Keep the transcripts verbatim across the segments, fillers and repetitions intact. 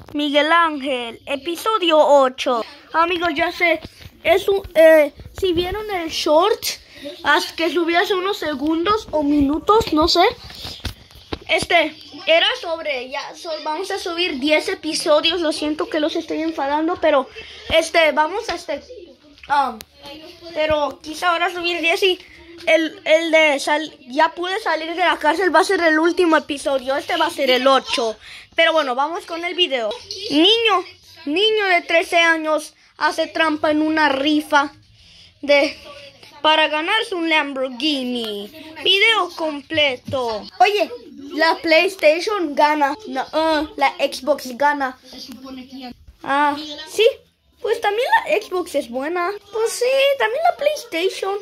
Miguel Ángel, episodio ocho. Amigos, ya sé, es un, eh, si vieron el short hasta que subí hace unos segundos o minutos, no sé. Este, era sobre, ya so, vamos a subir diez episodios. Lo siento que los estoy enfadando, pero este, vamos a este, um, pero quise ahora subir diez y el, el de sal, ya pude salir de la cárcel va a ser el último episodio. Este va a ser el ocho. Pero bueno, vamos con el video. Niño, niño de trece años hace trampa en una rifa de para ganarse un Lamborghini. Video completo. Oye, la PlayStation gana. No, uh, la Xbox gana. Ah, sí. Pues también la Xbox es buena. Pues sí, también la PlayStation.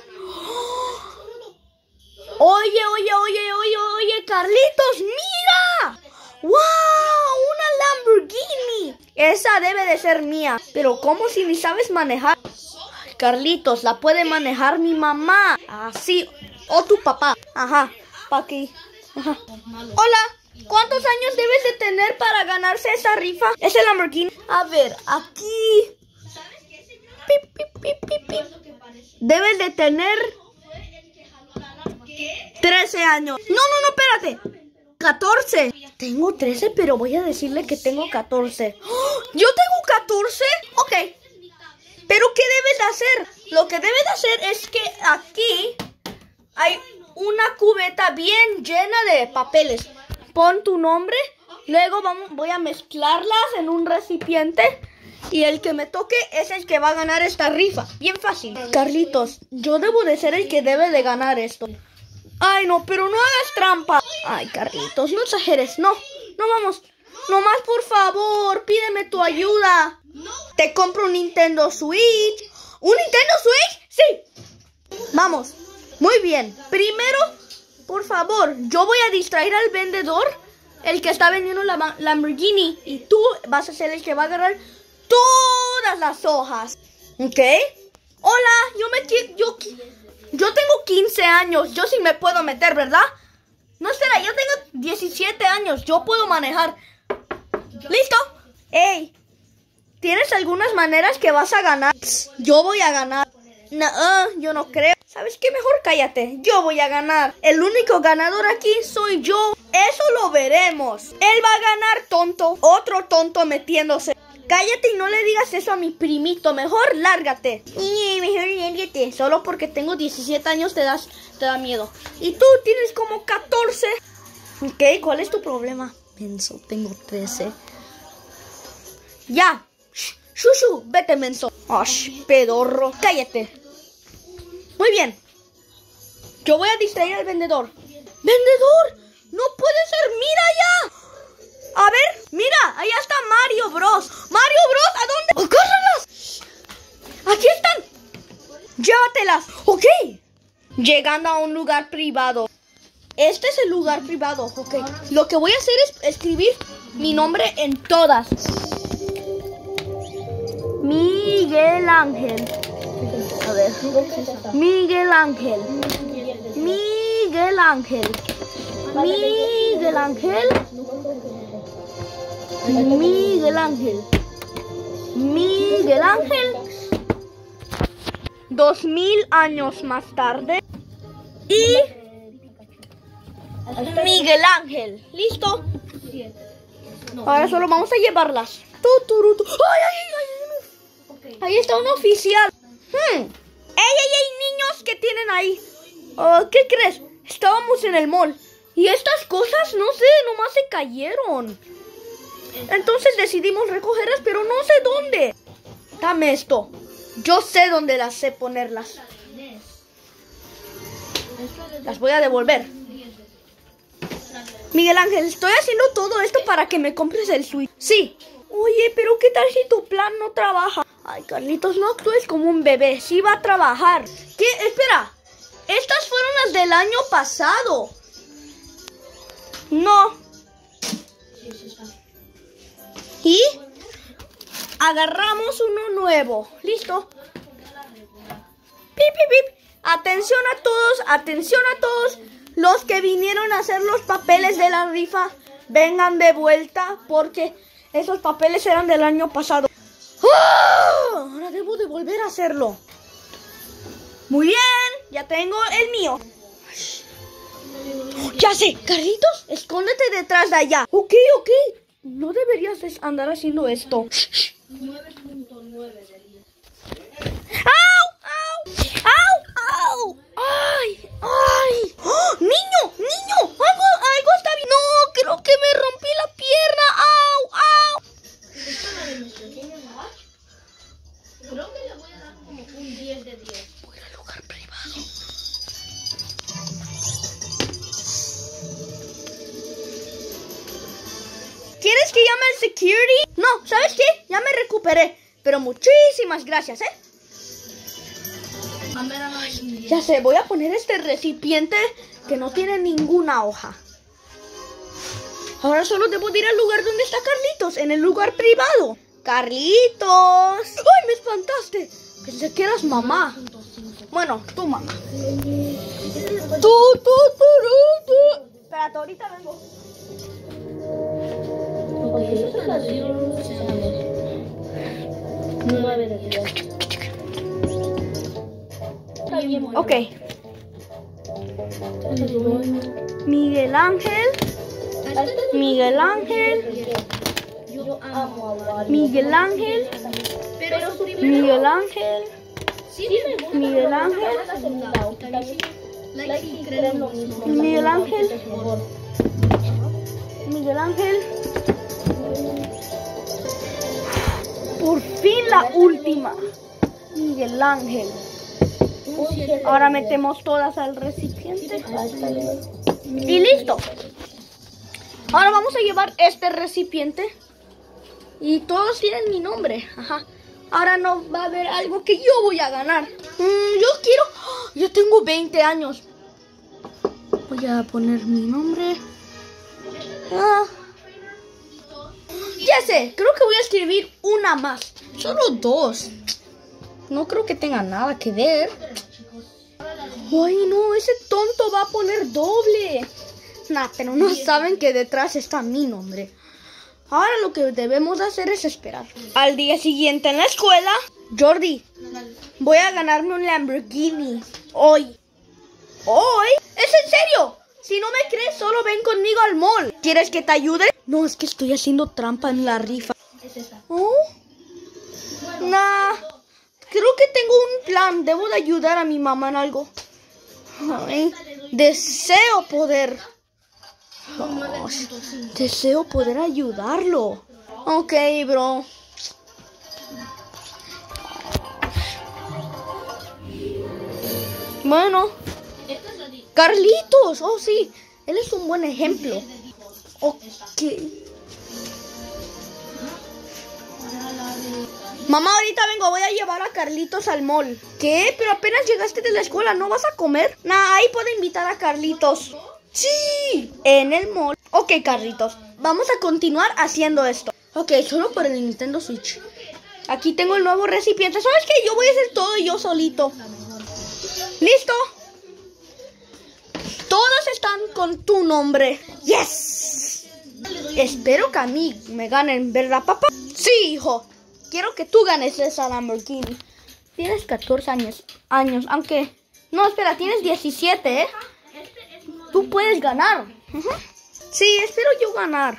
Oye, oye, oye, oye, oye, Carlitos, mira. ¡Wow! ¡Una Lamborghini! Esa debe de ser mía. Pero ¿cómo si ni sabes manejar? Carlitos, la puede manejar mi mamá. Así. O tu papá. Ajá. Pa' aquí. Ajá. Hola. ¿Cuántos años debes de tener para ganarse esa rifa? Es el Lamborghini. A ver, aquí. Pip, pip, pip, pip, pip. Debes de tener trece años. No, no, no, espérate. catorce. Tengo trece, pero voy a decirle que tengo catorce. ¡Oh! ¿Yo tengo catorce? Ok. ¿Pero qué debes de hacer? Lo que debes de hacer es que aquí hay una cubeta bien llena de papeles. Pon tu nombre. Luego vamos, voy a mezclarlas en un recipiente. Y el que me toque es el que va a ganar esta rifa. Bien fácil. Carlitos, yo debo de ser el que debe de ganar esto. Ay, no, pero no hagas trampa. Ay, Carlitos, no exageres. No, no vamos. Nomás, por favor, pídeme tu ayuda. Te compro un Nintendo Switch. ¿Un Nintendo Switch? Sí. Vamos. Muy bien. Primero, por favor, yo voy a distraer al vendedor, el que está vendiendo la Lamborghini. Y tú vas a ser el que va a agarrar todas las hojas. ¿Ok? Hola, yo me quiero... Yo, yo tengo quince años. Yo sí me puedo meter, ¿verdad? No, espera, yo tengo diecisiete años. Yo puedo manejar. ¿Listo? Ey, ¿tienes algunas maneras que vas a ganar? Psst, yo voy a ganar. No, uh, yo no creo. ¿Sabes qué? Mejor cállate. Yo voy a ganar. El único ganador aquí soy yo. Eso lo veremos. Él va a ganar, tonto. Otro tonto metiéndose. Cállate y no le digas eso a mi primito. Mejor lárgate. Y mejor lárgate. Solo porque tengo diecisiete años te, das, te da miedo. Y tú tienes como catorce. Ok, ¿cuál es tu problema? Menso, tengo trece. Ya. Shh, shushu, vete, menso. Ash, pedorro. Cállate. Muy bien. Yo voy a distraer al vendedor. ¡Vendedor! ¡No puede ser! ¡Mira ya! A ver, mira, allá está Mario Bros. Mario Bros, ¿a dónde? ¡Agárralas! Aquí están. Llévatelas. Ok. Llegando a un lugar privado. Este es el lugar privado. Ok. Lo que voy a hacer es escribir mi nombre en todas. Miguel Ángel. A ver. Miguel Ángel. Miguel Ángel. Miguel Ángel. Miguel Ángel. Miguel Ángel. Dos mil años más tarde. Y Miguel Ángel. ¿Listo? Ahora solo vamos a llevarlas. ¡Ay, ay, ay! Ahí está un oficial. Hmm. ¡Ey, ey, ey! Niños, ¿qué tienen ahí? Uh, ¿Qué crees? Estábamos en el mall. Y estas cosas, no sé, nomás se cayeron. Entonces decidimos recogerlas, pero no sé dónde. Dame esto. Yo sé dónde las sé ponerlas. Las voy a devolver. Miguel Ángel, estoy haciendo todo esto para que me compres el Switch. Sí. Oye, pero ¿qué tal si tu plan no trabaja? Ay, Carlitos, no actúes como un bebé. Sí va a trabajar. ¿Qué? Espera. Estas fueron las del año pasado. No. Y agarramos uno nuevo. ¿Listo? Pip, pip, pip. Atención a todos, atención a todos los que vinieron a hacer los papeles de la rifa. vengan de vuelta porque esos papeles eran del año pasado. ¡Oh! Ahora debo de volver a hacerlo. Muy bien, ya tengo el mío. Ya sé, Carlitos, escóndete detrás de allá. Ok, ok, no deberías andar haciendo esto. nueve punto nueve de diez. ¡Au! ¡Au! ¡Au! ¡Au! ¡Ay! ¡Ay! ¡Oh! ¡Niño! ¡Niño! ¡Algo, algo está bien! ¡No! Creo que me rompí la pierna. ¡Au! ¡Au! ¿Esta es la de nuestro pequeño Noah? Creo que le voy a dar como un diez de diez. Voy al lugar privado. ¿Quieres que llame al security? No, ¿sabes qué? Ya me recuperé. Pero muchísimas gracias, ¿eh? Ya sé, voy a poner este recipiente que no tiene ninguna hoja. Ahora solo debo de ir al lugar donde está Carlitos, en el lugar privado. ¡Carlitos! ¡Ay, me espantaste! Pensé que eras mamá. Bueno, tu mamá. Tú, tú, tú, tú, tú. Espérate, ahorita vengo. Ok, esta es la de nueve de diez. Está bien, bueno. Ok. Miguel Ángel. Miguel Ángel. Yo amo a Wario. Miguel Ángel. Pero su Miguel Ángel. sí me gusta. Miguel Ángel. La segunda, también like y creen lo mismo. Miguel Ángel. Miguel Ángel. Por fin la última. Miguel Ángel. Ahora metemos todas al recipiente. Y listo. Ahora vamos a llevar este recipiente. Y todos tienen mi nombre. Ajá. Ahora no va a haber algo que yo voy a ganar. Mm, yo quiero... Yo tengo veinte años. Voy a poner mi nombre. Ah. Ya sé, creo que voy a escribir una más. Solo dos. No creo que tenga nada que ver. Ay, no, ese tonto va a poner doble. Nah, pero no saben que detrás está mi nombre. Ahora lo que debemos hacer es esperar. Al día siguiente en la escuela, Jordi, voy a ganarme un Lamborghini. Hoy. ¿Hoy? ¿Es en serio? Si no me crees, solo ven conmigo al mall. ¿Quieres que te ayude? No, es que estoy haciendo trampa en la rifa. ¿Oh? Nah. Creo que tengo un plan. Debo de ayudar a mi mamá en algo. Ay, deseo poder. Oh, deseo poder ayudarlo. Ok, bro. Bueno. Carlitos. Oh, sí. Él es un buen ejemplo. Ok. Mamá, ahorita vengo, voy a llevar a Carlitos al mall. ¿Qué? Pero apenas llegaste de la escuela, ¿no vas a comer? Nah, ahí puedo invitar a Carlitos. Sí, en el mall. Ok, Carlitos, vamos a continuar haciendo esto. Ok, solo por el Nintendo Switch. Aquí tengo el nuevo recipiente. ¿Sabes qué? Yo voy a hacer todo yo solito. ¿Listo? Todos están con tu nombre. ¡Yes! Espero que a mí me ganen, ¿verdad, papá? Sí, hijo. Quiero que tú ganes esa Lamborghini. Tienes catorce años, años, aunque... No, espera, tienes diecisiete, ¿eh? Tú puedes ganar. Uh-huh. Sí, espero yo ganar.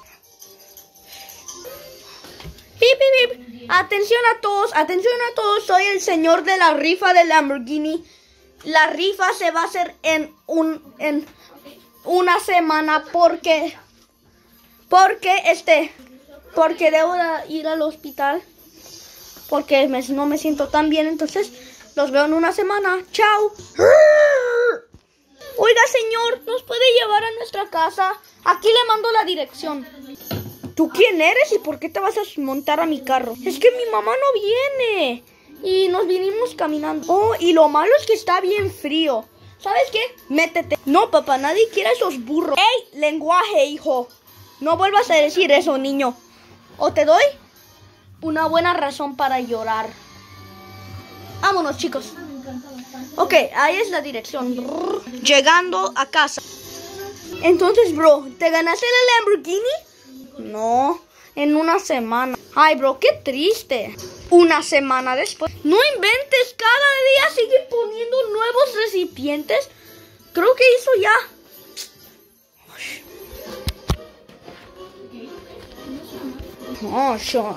Pip, pip, pip. Atención a todos, atención a todos. Soy el señor de la rifa de Lamborghini. La rifa se va a hacer en, un, en una semana porque... Porque, este... Porque debo de ir al hospital. Porque me, no me siento tan bien. Entonces, los veo en una semana. ¡Chao! Oiga, señor, ¿nos puede llevar a nuestra casa? Aquí le mando la dirección. ¿Tú quién eres y por qué te vas a montar a mi carro? Es que mi mamá no viene. Y nos vinimos caminando. Oh, y lo malo es que está bien frío. ¿Sabes qué? Métete. No, papá, nadie quiere esos burros. ¡Ey! Lenguaje, hijo. No vuelvas a decir eso, niño. O te doy una buena razón para llorar. Vámonos, chicos. Ok, ahí es la dirección. Llegando a casa. Entonces, bro, ¿te ganaste la Lamborghini? No, en una semana. Ay, bro, qué triste. Una semana después. No inventes, cada día siguen poniendo nuevos recipientes. Creo que hizo ya. Oh, sure.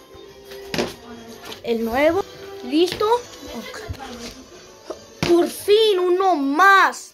El nuevo. ¿Listo? Okay. Por fin, uno más.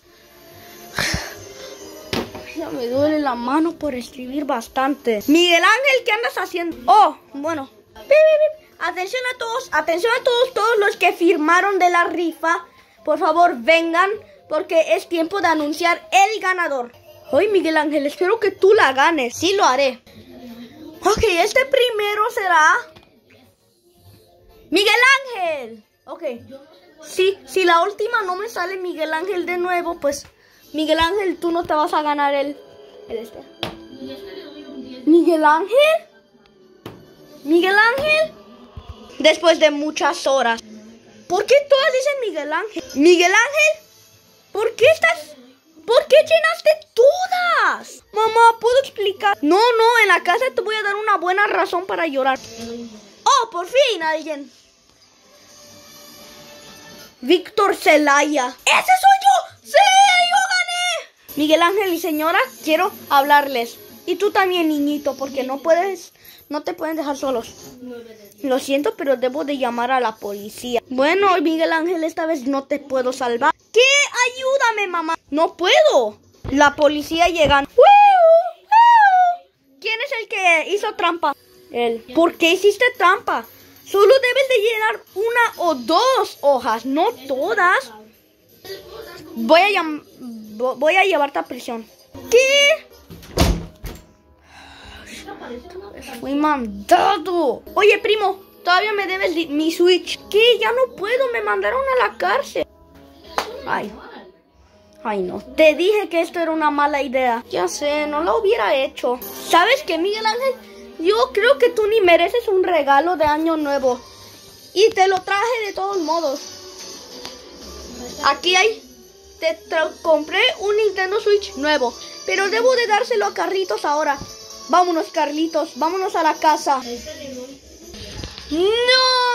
Ya me duele la mano por escribir bastante. Miguel Ángel, ¿qué andas haciendo? Oh, bueno. Atención a todos, atención a todos, todos los que firmaron de la rifa. Por favor, vengan, porque es tiempo de anunciar el ganador. Ay, Miguel Ángel, espero que tú la ganes. Sí, lo haré. Ok, este primero será Miguel Ángel. Ok. Sí, si la última no me sale Miguel Ángel de nuevo, pues Miguel Ángel, tú no te vas a ganar el, el este. Miguel Ángel. Miguel Ángel. Después de muchas horas. ¿Por qué todas dicen Miguel Ángel? Miguel Ángel. ¿Por qué estás? ¿Por qué llenaste todas? Mamá, ¿puedo explicar? No, no, en la casa te voy a dar una buena razón para llorar. Oh, por fin alguien. Víctor Celaya. ¡Ese soy yo! ¡Sí, yo gané! Miguel Ángel y señora, quiero hablarles. Y tú también, niñito, porque no puedes, no te pueden dejar solos. Lo siento, pero debo de llamar a la policía. Bueno, Miguel Ángel, esta vez no te puedo salvar. ¿Qué? Ayúdame, mamá. No puedo. La policía llega. ¿Quién es el que hizo trampa? Él. ¿Por qué hiciste trampa? Solo debes de llenar una o dos hojas, no todas. Voy a llam voy a llevarte a prisión. ¿Qué? Fui mandado. Oye, primo, todavía me debes mi Switch. ¿Qué? Ya no puedo, me mandaron a la cárcel. Ay. Ay, no. Te dije que esto era una mala idea. Ya sé, no lo hubiera hecho. ¿Sabes qué, Miguel Ángel? Yo creo que tú ni mereces un regalo de año nuevo. Y te lo traje de todos modos. Aquí hay... Te compré un Nintendo Switch nuevo. Pero debo de dárselo a Carlitos ahora. Vámonos, Carlitos. Vámonos a la casa. ¡No!